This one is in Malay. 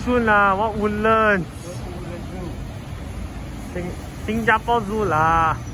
Yishun lah, what Woodlands? 新加坡 Zoo 啦。